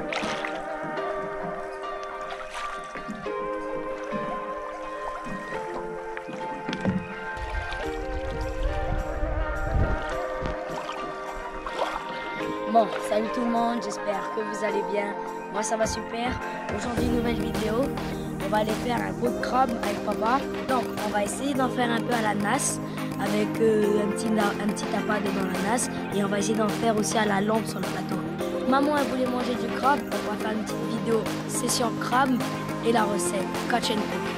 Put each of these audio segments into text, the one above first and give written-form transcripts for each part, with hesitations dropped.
Bon, salut tout le monde, j'espère que vous allez bien. Moi ça va super. Aujourd'hui, nouvelle vidéo. On va aller faire un pot de crabe avec papa. Donc, on va essayer d'en faire un peu à la nasse avec un petit appât dans la nasse. Et on va essayer d'en faire aussi à la lampe sur le plateau. Maman, elle voulait manger du crabe. Donc, on va faire une petite vidéo session crabe et la recette. Catch and cook.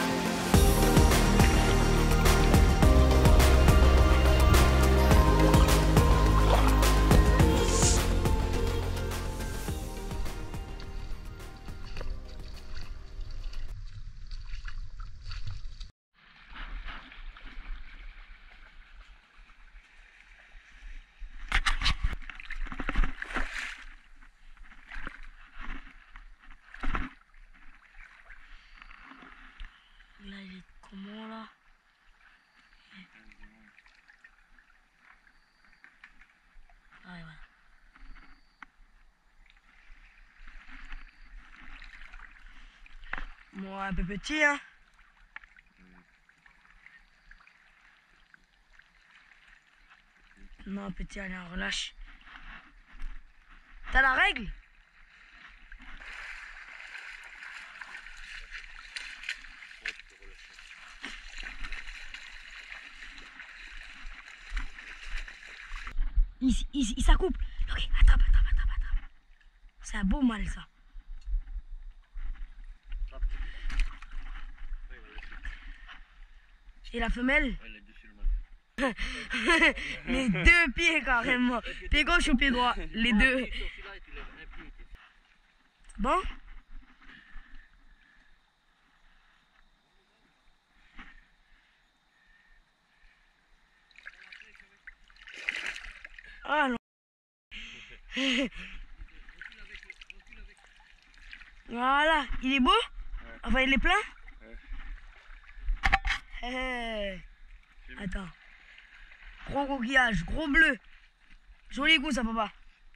Là, il est comment là? Ah, ouais, voilà. Bon, un peu petit, hein? Non, petit, allez, on relâche. T'as la règle? Ça coupe. Ok, attrape. C'est un beau mal, ça. Et la femelle? Les deux pieds, carrément. Pied gauche ou pied droit? Les deux. Bon? Ah non. Voilà, il est beau? Ouais. Enfin, il est plein? Ouais. Attends. Gros coquillage, gros bleu. Joli goût ça, papa.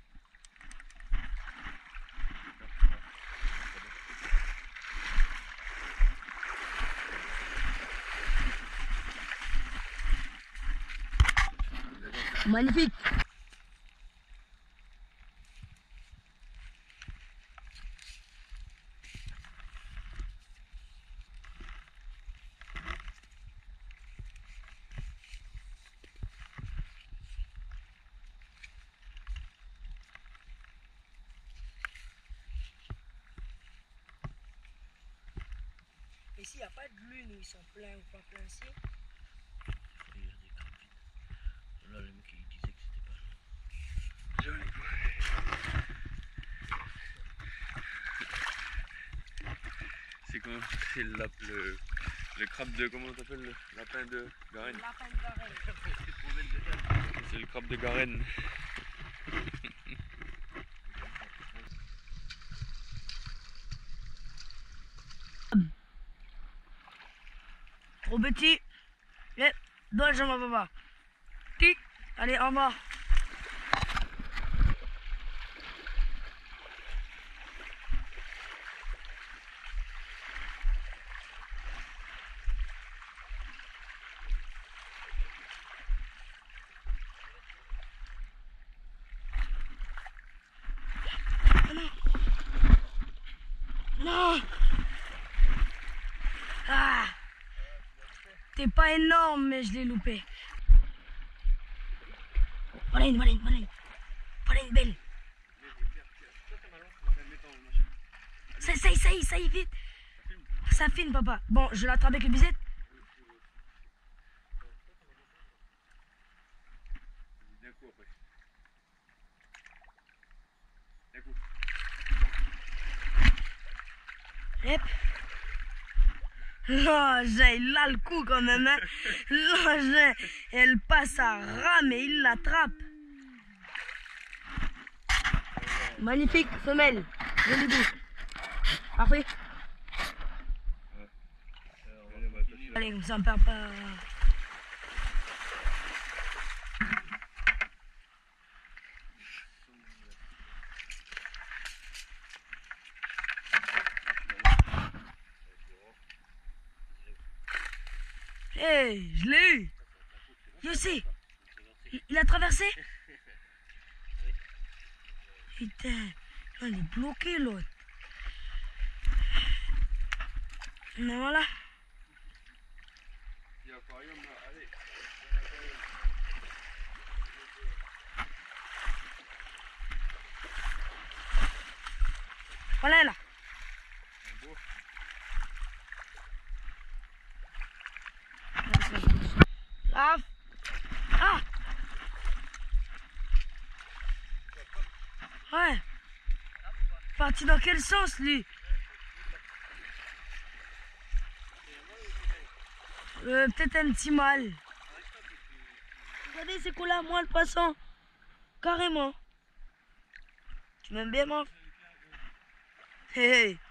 Magnifique. Ici, il n'y a pas de lune où ils sont pleins ou pas pleins ici. Là, le mec, il disait que c'était pas joli. C'est comment? C'est le crabe de... Comment t'appelles? Le lapin de Garenne. Le lapin de Garenne. C'est le crabe de Garenne. Trop petit. Viens, donne la jambe à papa. Tic. Allez, au revoir. Non. Ah. T'es pas énorme, mais je l'ai loupé. Voilà une belle. Ça y est, vite. Ça filme, papa. Bon, je l'attrape avec le bisette. D'un coup après. D'un coup. Hop. L'engin, il a le coup quand même, hein. L'engin, elle passe à rame et il l'attrape. Magnifique, femelle. Joli goût. Parfait. Allez, comme ça on perd pas. Hey, je l'ai eu. Je sais. Il a traversé? Putain, là, il est bloqué l'autre. Mais voilà. Voilà là. Là. Ah. Ouais. Parti dans quel sens lui? Peut-être un petit mal. Regardez c'est quoi là, moi le poisson. Carrément. Tu m'aimes bien moi? Hey.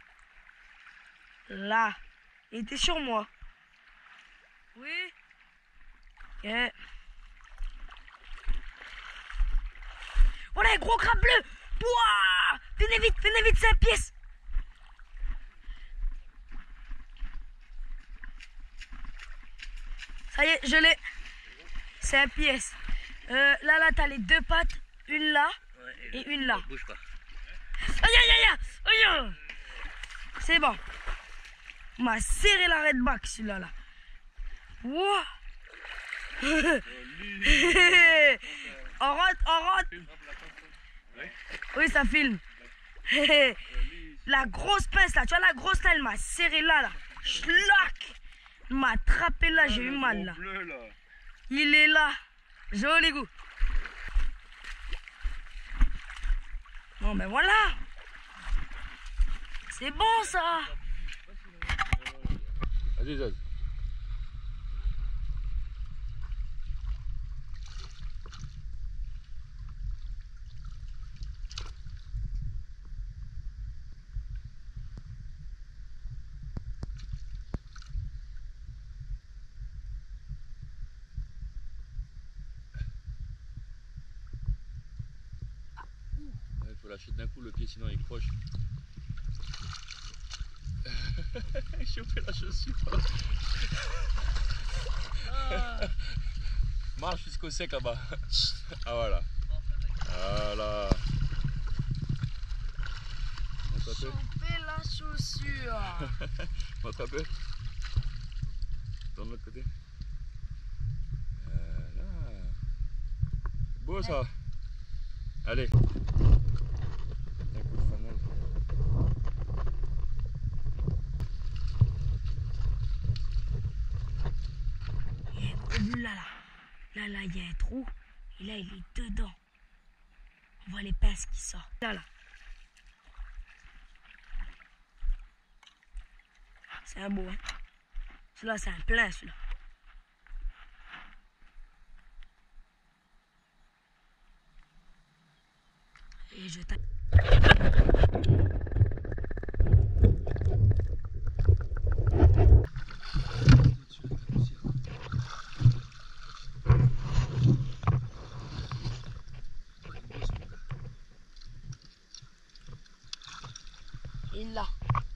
Là. Il était sur moi. Oui. Ok. Voilà un gros crabe bleu. Pouah. Venez vite, c'est un pièce. Ça y est, je l'ai. C'est un pièce. Là, t'as les deux pattes. Une là et une là. Bouge pas. Aïe. C'est bon. On m'a serré la redback celui-là. Là. Wow. On rentre. Oui, ça filme. La grosse pince là, tu vois la grosse là, elle m'a serré là. Schlac. Elle m'a attrapé là, j'ai eu mal là. Il est là. Joli goût. Bon ben voilà. C'est bon ça. Vas-y, Zaz. Il faut lâcher d'un coup le pied sinon il croche. Chauffez la chaussure. Marche jusqu'au sec là-bas. Ah voilà. Voilà. Chauffer la chaussure. Montre un peu. Dans l'autre côté. Voilà. Beau ça. Allez. Un coup de fanal. Là, il y a un trou. Et là, il est dedans. On voit les pinces qui sortent. Là. C'est un beau, hein. Celui-là, c'est un plein, celui-là. Et je tape. Il est là.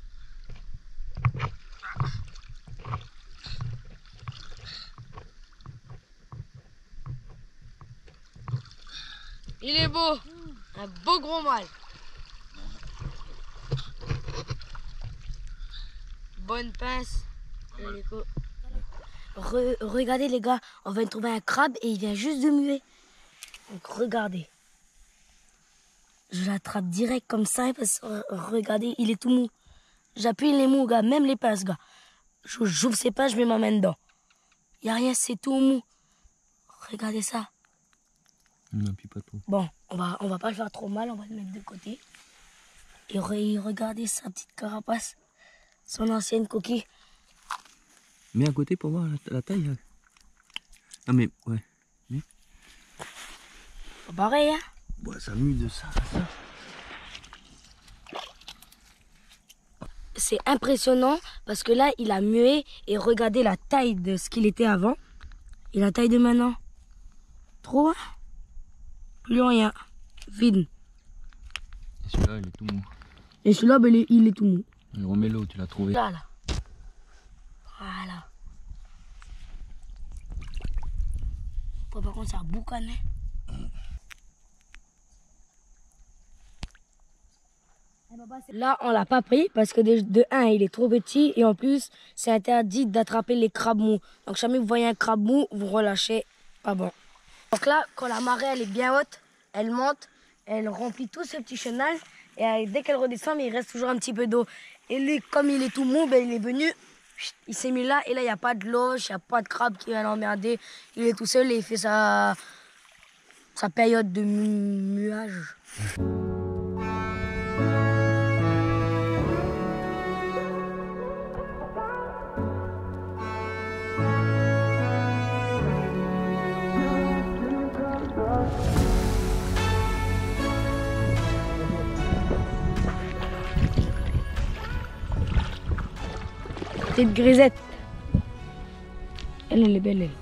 Il est beau. Un beau gros mâle. Bonne pince. Regardez les gars, on vient de trouver un crabe et il vient juste de muer. Donc regardez. Je l'attrape direct comme ça parce que regardez, il est tout mou. J'appuie les mous, gars, même les pinces, gars. J'ouvre ses pinces, je mets ma main dedans. Il n'y a rien, c'est tout mou. Regardez ça. Non, puis pas trop. Bon, on va pas le faire trop mal, on va le mettre de côté. Et regardez sa petite carapace, son ancienne coquille. Mets à côté pour voir la taille. Là. Non mais, ouais. Mais... Pas pareil, hein. Ouais, ça mue de ça à ça. C'est impressionnant parce que là, il a mué et regardez la taille de ce qu'il était avant. Et la taille de maintenant. Trop, hein. Plus rien. Vide. Et celui-là, il est tout mou. Et celui-là, ben, il est tout mou. Remets-le où tu l'as trouvé. Là. Voilà. contre, ça boucanait. Là, on l'a pas pris parce que de 1, il est trop petit et en plus, c'est interdit d'attraper les crabes mous. Donc, jamais vous voyez un crabe mou, vous relâchez, pas bon. Donc là, quand la marée elle est bien haute, elle monte, elle remplit tout ce petit chenal et dès qu'elle redescend, mais il reste toujours un petit peu d'eau. Et lui, comme il est tout mou, ben, il est venu, il s'est mis là et là, il n'y a pas de loge, il n'y a pas de crabe qui va l'emmerder. Il est tout seul et il fait sa période de muage. Petite grisette. Elle est belle, elle.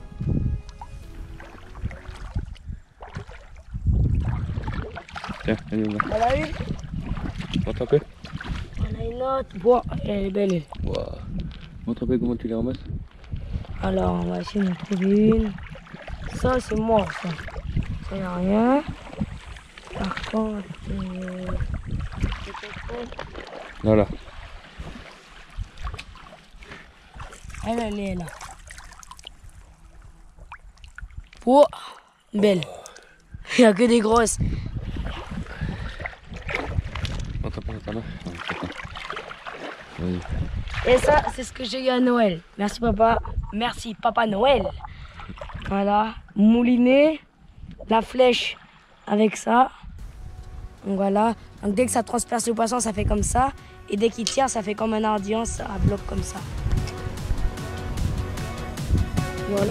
Tiens, elle est là. On a une. Montre un peu. On a une autre. Bon, elle est belle, elle. Wow. Montre un peu comment tu les ramasses. Alors, on va essayer d'en trouver une. Ça, c'est mort, ça. Ça, y a rien. Par contre, Voilà. elle est là. Oh, belle. Il n'y a que des grosses. Montre un peu dans ta main. Oui. Et ça, c'est ce que j'ai eu à Noël. Merci papa. Merci Papa Noël. Voilà. Mouliné. La flèche avec ça. Donc voilà. Donc dès que ça transperce le poisson, ça fait comme ça. Et dès qu'il tire, ça fait comme un ardillant, ça bloque comme ça. Voilà.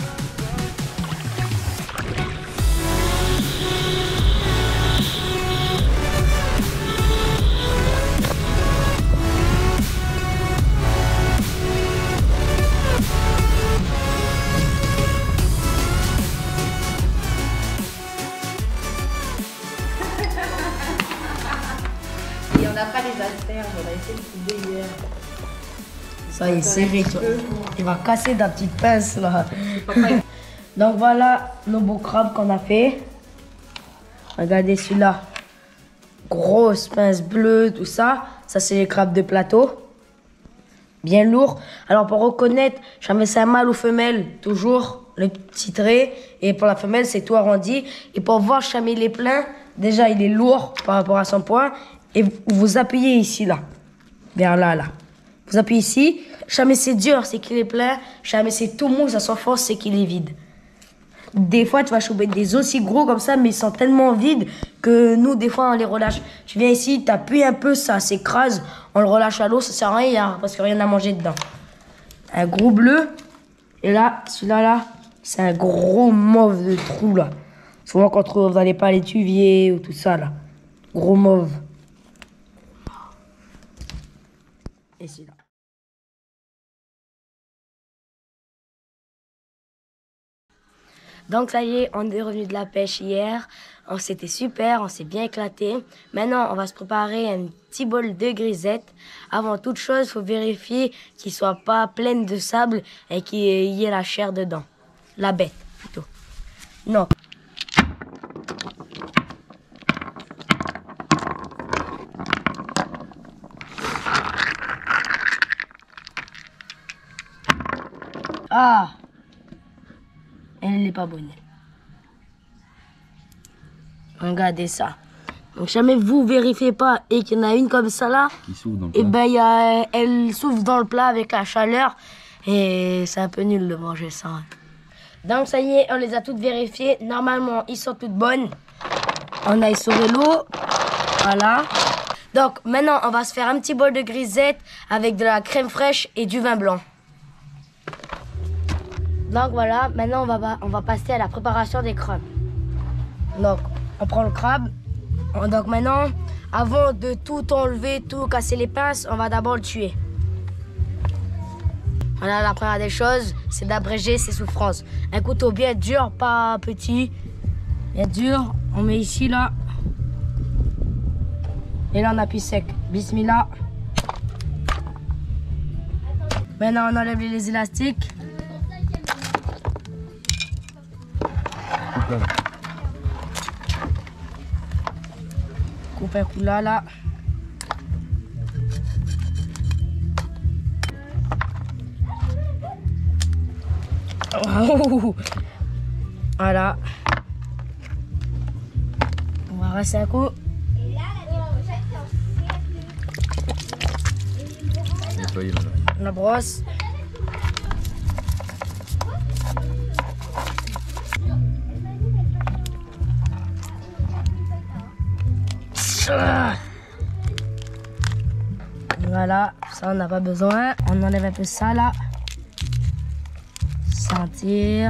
Et on n'a pas les asperges, on a essayé de couper hier. Ça y est, serré, toi. Il va casser ta petite pince là. Donc voilà nos beaux crabes qu'on a fait. Regardez celui-là. Grosse pince bleue, tout ça. Ça, c'est les crabes de plateau. Bien lourd. Alors pour reconnaître, jamais c'est un mâle ou femelle, toujours le petit trait. Et pour la femelle, c'est tout arrondi. Et pour voir jamais il est plein, déjà il est lourd par rapport à son poids. Et vous appuyez ici, là. Vers là, là. Vous appuyez ici. Jamais c'est dur, c'est qu'il est plein. Jamais c'est tout mou, ça sent fort, c'est qu'il est vide. Des fois, tu vas choper des aussi gros comme ça, mais ils sont tellement vides que nous, des fois, on les relâche. Tu viens ici, tu appuies un peu, ça s'écrase. On le relâche à l'eau, ça sert à rien parce qu'il n'y a rien à manger dedans. Un gros bleu. Et là, celui-là, là, c'est un gros mauve de trou, là. Souvent, quand on trouve dans les palétuviers ou tout ça, là. Gros mauve. Et celui-là. Donc ça y est, on est revenu de la pêche hier. C'était super, on s'est bien éclaté. Maintenant, on va se préparer un petit bol de grisettes. Avant toute chose, il faut vérifier qu'il ne soit pas plein de sable et qu'il y ait la chair dedans. La bête, plutôt. Non. Ah! Elle n'est pas bonne. Regardez ça. Donc jamais vous vérifiez pas et qu'il y en a une comme ça là, et ben elle souffle dans le plat avec la chaleur et c'est un peu nul de manger ça. Donc ça y est, on les a toutes vérifiées. Normalement, ils sont toutes bonnes. On a essoré l'eau. Voilà. Donc maintenant, on va se faire un petit bol de grisettes avec de la crème fraîche et du vin blanc. Donc voilà, maintenant on va passer à la préparation des crabes. Donc on prend le crabe. Donc maintenant, avant de tout enlever, tout casser les pinces, on va d'abord le tuer. Voilà, la première des choses, c'est d'abréger ses souffrances. Un couteau bien dur, pas petit, bien dur. On met ici là. Et là on appuie sec. Bismillah. Maintenant on enlève les élastiques. Coupe un coup là. Oh. Voilà. On va rester un coup. La brosse. Voilà, ça on n'a pas besoin. On enlève un peu ça là. Sentir.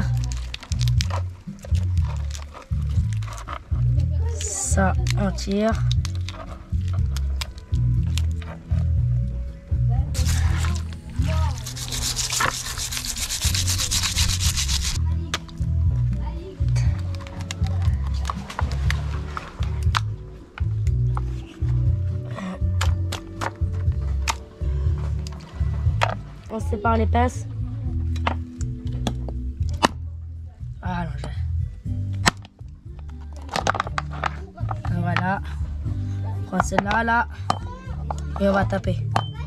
Ça, on tire. On sépare les pinces. Ah non, voilà. On prend celle-là, là. Et on va taper.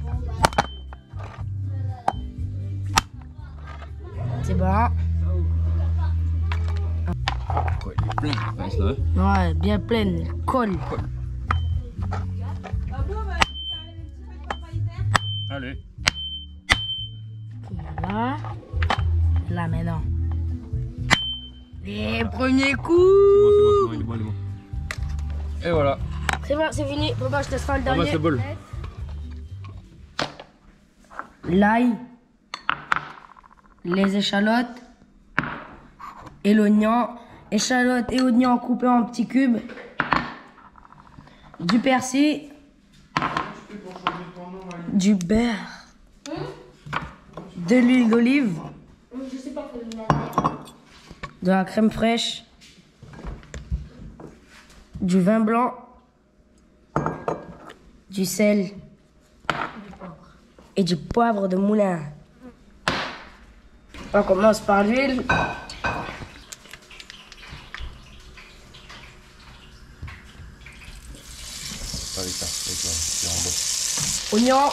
C'est bon. Ouais, il est plein de pinces là. Ouais, bien pleine. Colle. Allez. Voilà. Là maintenant. Les premiers coups. C'est bon, il est bon, il est bon. Et voilà. C'est bon, c'est fini. Papa, je te serai le dernier. Ramasse le bol. L'ail, les échalotes et l'oignon. Échalotes et oignons coupés en petits cubes. Du persil. Du beurre. De l'huile d'olive. De la crème fraîche. Du vin blanc. Du sel. Et du poivre de moulin. On commence par l'huile. Avec ça, c'est en bas. Oignon.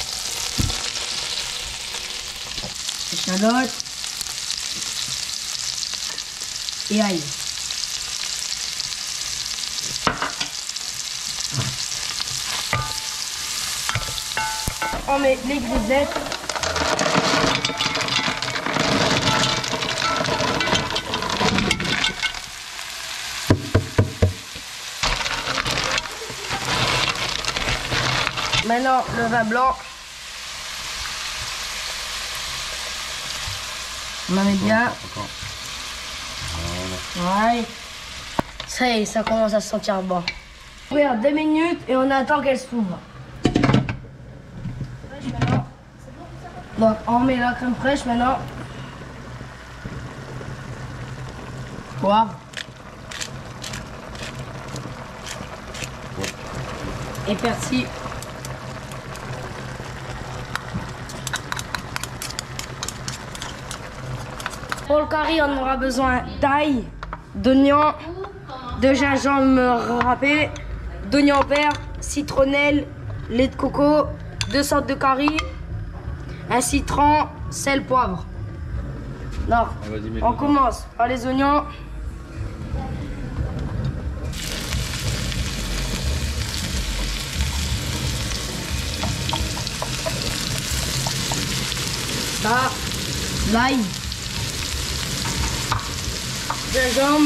Échalote. Et ail. On met les grisettes. Maintenant, le vin blanc. On en met bien. Encore. Ouais. Ça y est, ça commence à se sentir bon. On regarde 2 minutes et on attend qu'elle s'ouvre. Donc, on met la crème fraîche maintenant. Poivre. Et persil. Pour le curry, on aura besoin d'ail, d'oignons, de gingembre râpé, d'oignons verts, citronnelle, lait de coco, 2 sortes de curry, un citron, sel, poivre. Donc, on commence par les oignons. Là, l'ail, gingembre,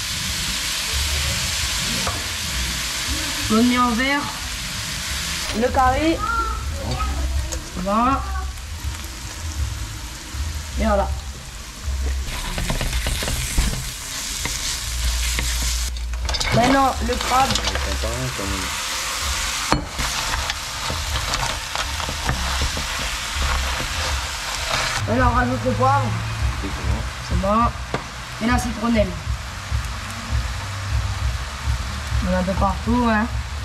l'oignon vert, le curry, voilà. Et voilà. Maintenant, le crabe. Maintenant, on rajoute le poivre. C'est bon. Et la citronnelle. On en a un peu partout, hein.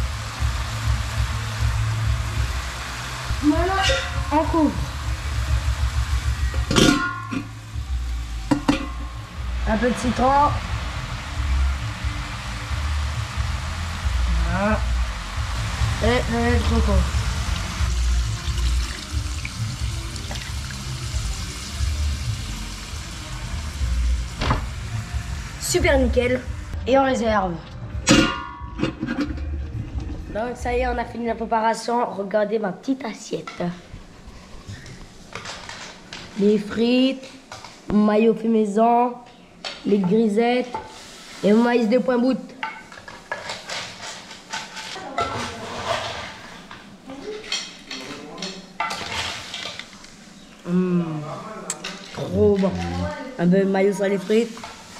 Voilà, on couvre. Un peu de citron. Ah. Trop. Super nickel. Et on réserve. Donc ça y est, on a fini la préparation. Regardez ma petite assiette. Les frites, maillot fait maison, les grisettes et le maïs de point bout. Trop bon. Un peu de maillot sur les frites.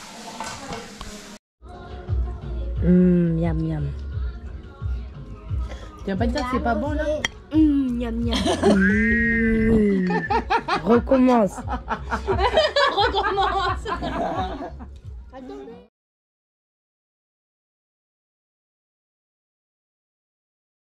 Miam miam. Tu vas pas dire que c'est pas bon là? Miam miam. Recommence. Recommence.